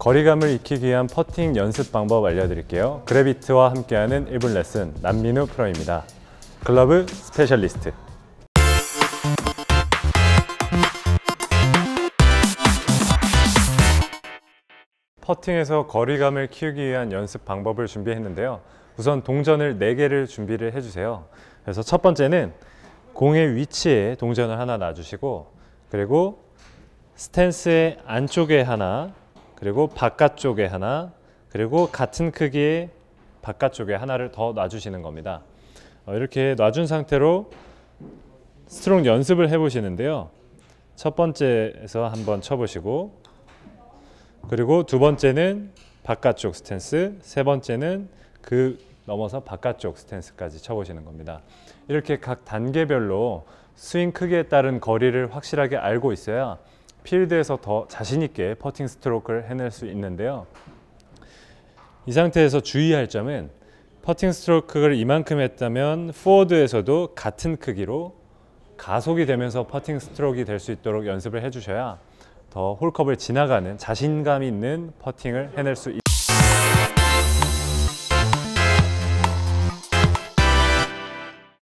거리감을 익히기 위한 퍼팅 연습 방법 알려드릴게요. 그래비트와 함께하는 1분 레슨 남민우 프로입니다. 글러브 스페셜리스트. 퍼팅에서 거리감을 키우기 위한 연습 방법을 준비했는데요. 우선 동전을 4개를 준비를 해주세요. 그래서 첫 번째는 공의 위치에 동전을 하나 놔주시고, 그리고 스탠스의 안쪽에 하나, 그리고 바깥쪽에 하나, 그리고 같은 크기의 바깥쪽에 하나를 더 놔주시는 겁니다. 이렇게 놔준 상태로 스트로크 연습을 해보시는데요. 첫 번째에서 한번 쳐보시고, 그리고 두 번째는 바깥쪽 스탠스, 세 번째는 그 넘어서 바깥쪽 스탠스까지 쳐보시는 겁니다. 이렇게 각 단계별로 스윙 크기에 따른 거리를 확실하게 알고 있어야 필드에서 더 자신 있게 퍼팅 스트로크를 해낼 수 있는데요. 이 상태에서 주의할 점은 퍼팅 스트로크를 이만큼 했다면 포워드에서도 같은 크기로 가속이 되면서 퍼팅 스트로크가 될 수 있도록 연습을 해주셔야 더 홀컵을 지나가는 자신감 있는 퍼팅을 해낼 수 있습니다.